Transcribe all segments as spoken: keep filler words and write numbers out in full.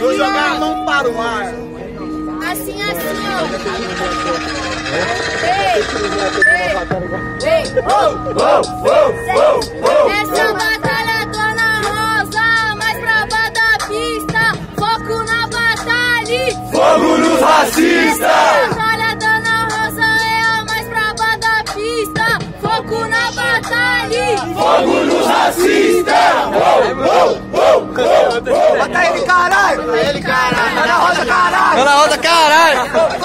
Vou jogar a mão para o ar. Assim, assim, ó. Ei, ei, ei. Oh, oh, oh, oh, oh. Essa batalha tô na rosa, mais pra baixo da pista. Foco na batalha. Fogo nos racistas. Batalha tô na rosa, é a mais pra baixo da pista. Foco na batalha. Fogo nos racistas. Oh, oh, oh, oh, oh. Mata ele, caralho. Mata ele, caralho. Tá na roda, caralho. Tá na roda, caralho.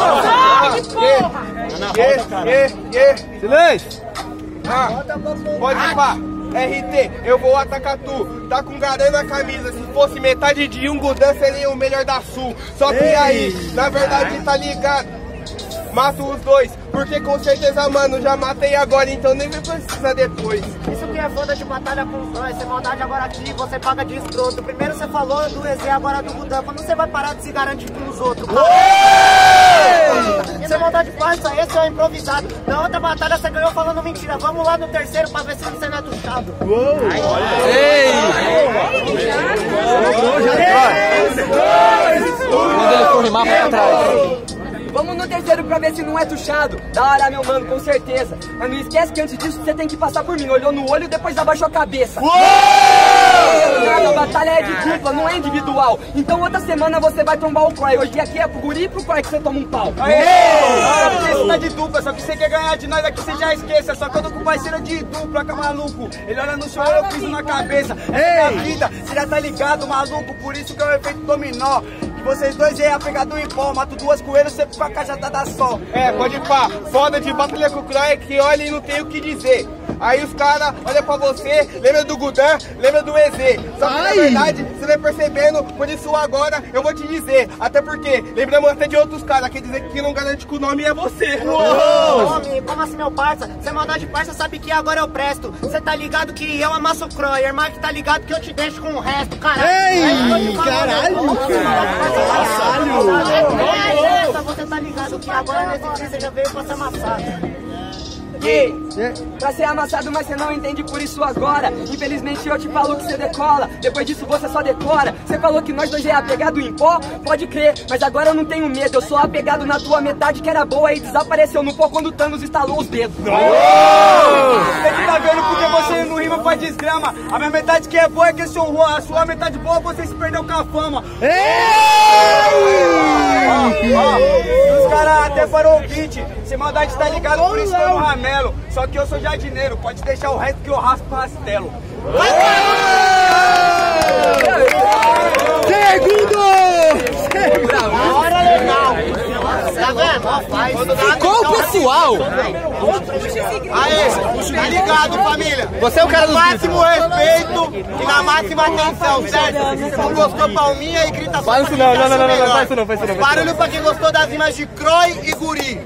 Yeah, yeah, yeah. Silêncio. Ah, pode ir pá. R T, eu vou atacar tu. Tá com garana na camisa. Se fosse metade de um, Gudan seria o melhor da Sul. Só que aí, na verdade, tá ligado. Mato os dois, porque com certeza, mano, já matei agora, então nem vai precisar depois. Isso que é foda de batalha com os dois, sem maldade agora aqui, você paga de escroto. Primeiro você falou do E Z, agora do Gudan. Quando você vai parar de se garantir com os outros? Sem maldade parça, esse é o improvisado. Na outra batalha você ganhou falando mentira. Vamos lá no terceiro pra ver se você não é tuchado. Ei! Quando ele for rimar pra trás. Vamos no terceiro pra ver se não é tuchado. Da hora, meu mano, com certeza. Mas não esquece que antes disso você tem que passar por mim. Olhou no olho e depois abaixou a cabeça. Uou! A batalha é de dupla, não é individual. Então outra semana você vai tombar o Croy. Hoje aqui é pro guri e pro Croy que você toma um pau. Aê! Agora porque você tá de dupla, só que você quer ganhar de nós aqui, você já esqueça. Só quando com o parceiro de dupla, que é maluco. Ele olha no chão, eu piso na cabeça. É a vida, você já tá ligado, maluco. Por isso que é o efeito dominó. Vocês dois é apegado em pó, mato duas coelhos, sempre com a cajadada só. É, pode ir pá, foda de batalha com o Croy é que olha e não tem o que dizer. Aí os caras olham pra você, lembra do Gudan, lembra do E Z. Só que na verdade, você vai percebendo, por isso agora eu vou te dizer. Até porque, lembramos até de outros caras, quer dizer que não garante que o nome é você. Uou! Homem, como assim meu parça? Você é maldade parça, sabe que agora eu presto. Você tá ligado que eu amasso o Croy, irmão que tá ligado que eu te deixo com o resto, caralho. Ei, caralho! Caralho! Você tá ligado que agora nesse dia você já veio pra ser amassado. Yeah. Pra ser amassado, mas você não entende por isso agora. Infelizmente eu te falo que você decola. Depois disso você só decora. Você falou que nós dois é apegado em pó. Pode crer, mas agora eu não tenho medo. Eu sou apegado na tua metade que era boa e desapareceu no pó quando o Thanos estalou os dedos. Você tá vendo porque você não rima pra desgrama. A minha metade que é boa é que esse horror. A sua metade boa você se perdeu com a fama. Os caras até parou o beat. Sem maldade tá ligado, por isso que eu não ramelo. Só que eu sou jardineiro, pode deixar o resto que eu raspo rastelo. Segundo! Hora legal. Tá vendo? Qual o pessoal? Aê, tá ligado, família? Você é o cara do máximo respeito e na máxima atenção, certo? Se você não gostou, palminha e grita só. Faz isso não, não, não, não, não, faz isso não, faz isso não. Barulho pra quem gostou das rimas de Croy e Guri.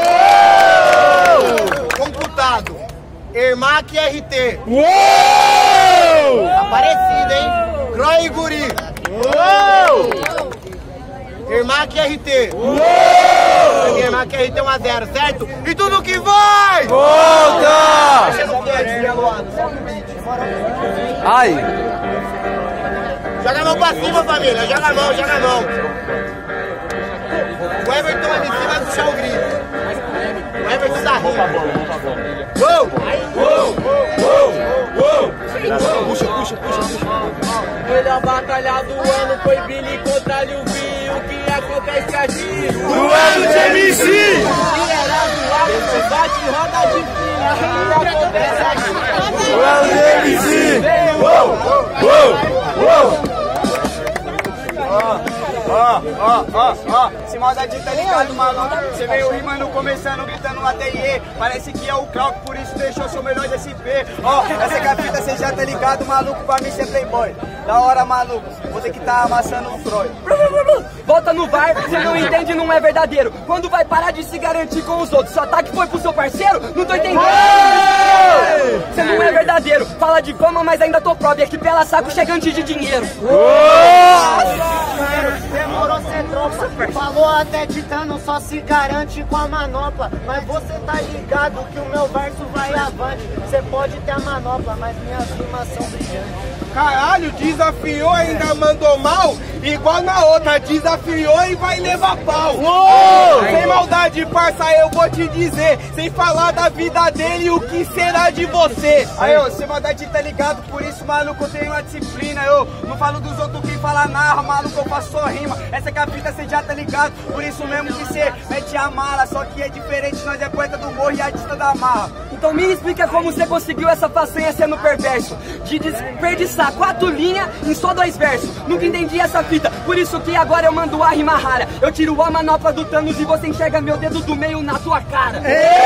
Computado. Ermac R T. Uou! Aparecido, hein? Croy e Guri. Uou! Ermac R T. Uou! Ermac R T um a zero, certo? E tudo que vai! Volta! Ai! Joga a mão pra cima, família. Joga a mão, joga a mão. O Everton M C vai puxar o grito. O Everton tá rindo. Uou! Uou! Uou! Uou! Puxa, puxa, puxa, puxa. Melhor batalha do ano foi Billy contra Lil V. O que acontece aqui? Do ano de M C! E era do lado, bate roda de filha. O que acontece aqui? Do ano de M C! Uou! Uou! Uou! Ó, ó, ó, ó, se maldade tá ligado, maluco. Você veio rimando, começando, gritando A D I E. Parece que é o Krauk, por isso deixou seu melhor de S P. Ó, essa capita você já tá ligado, maluco. Pra mim você é playboy. Da hora, maluco. Vou ter que tá amassando o Croy. Volta no V A R, você não entende, não é verdadeiro. Quando vai parar de se garantir com os outros? Seu ataque foi pro seu parceiro? Não tô entendendo. Você não é verdadeiro. Fala de fama, mas ainda tô prova. E aqui pela saco chegante de dinheiro. Demorou ser tropa, falou até titano, só se garante com a manopla. Mas você tá ligado que o meu verso vai avante. Você pode ter a manopla, mas minhas rimas são brilhantes. Caralho, desafiou, ainda mandou mal. Igual na outra, desafiou e vai levar pau. Uou! Sem maldade, parça, eu vou te dizer. Sem falar da vida dele, o que será de você? Aí, ô, sem maldade, tá ligado? Por isso, maluco, eu tenho uma disciplina. Eu não falo dos outros, quem fala narra, maluco, eu faço só rima. Essa que é a fita, cê já tá ligado? Por isso mesmo que cê mete a mala. Só que é diferente, nós é poeta do morro e artista da marra. Então me explica como você conseguiu essa façanha sendo perverso, de desperdiçar quatro linhas em só dois versos. Nunca entendi essa fita, por isso que agora eu mando a rima rara. Eu tiro a manopla do Thanos e você enxerga meu dedo do meio na tua cara.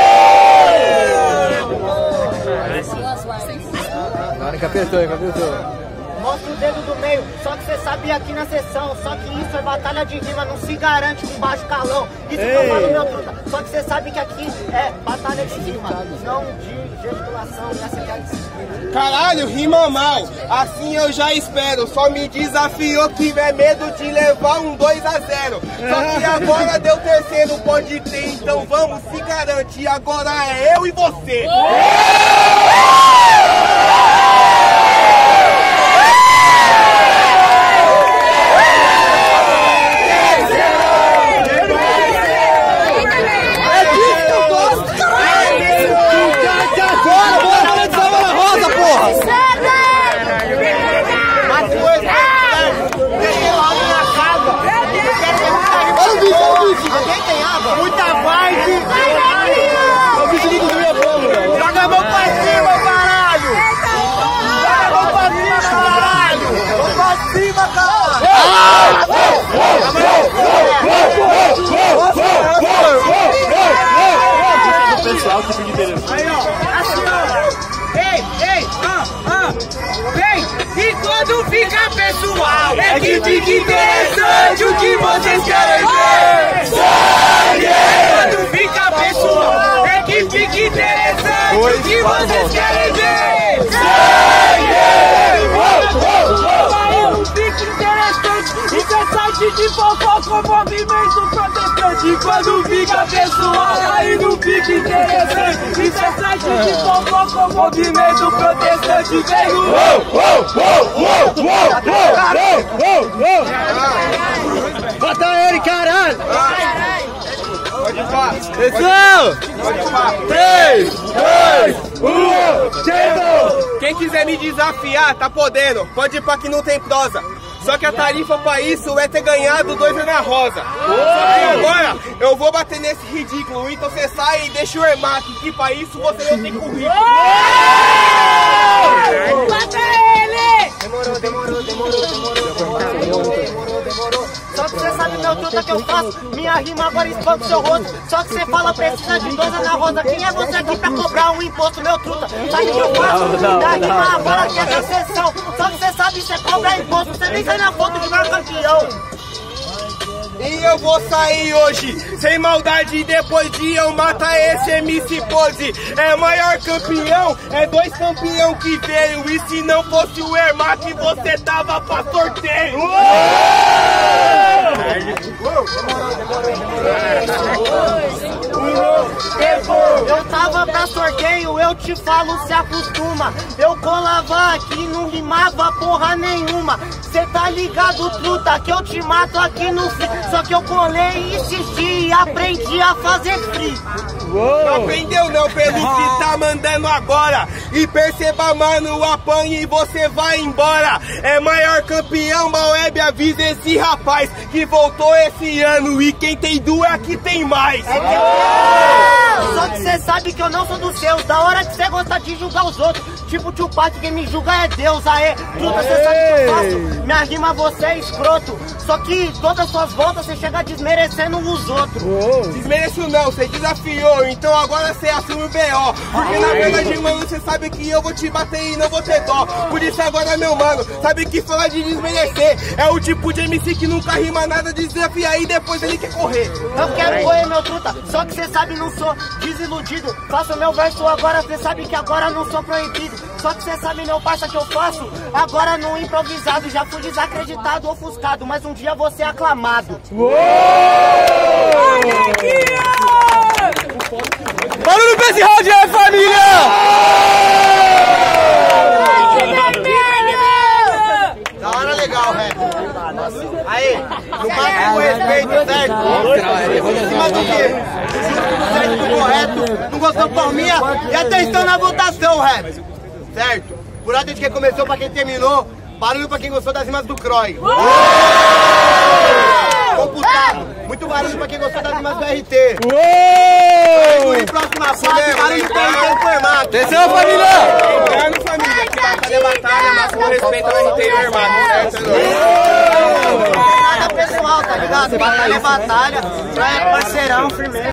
Agora encapetou, encapetou. Mostra o dedo do meio, só que você sabia aqui na sessão. Só que isso é batalha de rima, não se garante com baixo calão. Isso que eu falo, meu truta. Só que você sabe que aqui é batalha de rima, não de gesticulação. Essa que é a disciplina. Caralho, rima mal, assim eu já espero. Só me desafiou que tiver medo de levar um dois a zero. Só que agora deu terceiro, pode ter, então vamos se garantir. Agora é eu e você. Pessoal que fica interessante. Aí, ó, assim, ó. Ei, ei, ah, ah, vem. E quando fica pessoal, é que fica interessante o que vocês querem ver. Sangue! Quando fica pessoal, é que fica interessante o que vocês querem ver. Sangue! Fica interessante, isso é site de fofoca, movimento protestante. Quando fica pessoal, aí não fica interessante. Isso é site de fofoca, movimento protestante. Vem o Bota ele, caralho! Pode ir, pá. Atenção! três, dois, um, chegou! Quem quiser me desafiar, tá podendo. Pode ir pra que não tem prosa. Só que a tarifa pra isso é ter ganhado dois Ana Rosa. Só que agora eu vou bater nesse ridículo. Então você sai e deixa o Ermac, que pra isso você não tem currículo. Mata ele! Demorou, demorou, demorou, demorou, demorou, demorou, demorou. Só que você sabe, meu truta, que eu faço. Minha rima agora espanca o seu rosto. Só que você fala, precisa de dois Ana Rosa. Quem é você aqui pra cobrar um imposto, meu truta? Sabe o que eu faço? Minha rima agora aqui é da sessão. Só que você sabe, você cobra imposto. Você nem sai na foto de maior campeão. E eu vou sair hoje, sem maldade, depois de eu matar esse M C Pose. É maior campeão, é dois campeão que veio. E se não fosse o Ermac, você tava pra sorteio. Eu tava pra sorteio, eu te falo, se acostuma. Eu colava aqui, não rimava porra nenhuma. Cê tá ligado, truta, que eu te mato aqui no fim. Só que eu colei e insisti e aprendi a fazer free. Não aprendeu não, pelo que tá mandando agora. E perceba, mano, apanhe e você vai embora. É maior campeão, Maweb, avisa esse rapaz que voltou esse ano. E quem tem duas aqui tem mais. É que eu... Só que cê sabe que eu não sou dos seus. Da hora que cê gosta de julgar os outros. Tipo Tupac, quem me julga é Deus, aê. Truta, cê sabe o que eu faço. Minha rima você é escroto. Só que todas suas voltas cê chega desmerecendo os outros. Desmereço não, cê desafiou. Então agora cê assume o B O. Porque na verdade, mano, cê sabe que eu vou te bater e não vou ter dó. Por isso agora, meu mano, sabe que falar de desmerecer é o tipo de M C que nunca rima nada, desafia e depois ele quer correr. Não quero correr, meu truta. Só que cê sabe, não sou desiludido. Faço meu verso agora, cê sabe que agora não sou proibido. Só que cê sabe, meu parça, que eu faço agora no improvisado. Já fui desacreditado, ofuscado, mas um dia vou ser aclamado. Barulho pra esse round aí, família! rap. Aí, no máximo respeito, certo? Em cima do quê? Do certo, do correto, não gostou palminha? E atenção na votação, rap. Certo? Por ordem de quem começou pra quem terminou, barulho pra quem gostou das rimas do Croy. Computado, muito barulho pra quem gostou das rimas do R T. Aí, próxima fase, barulho pra R T formado. Atenção, família! Lembrando, família, que batalha é batalha, máximo respeito ao R T e ao irmão, certo? Nada pessoal, tá ligado? Batalha é batalha, já é parceirão, firmeza.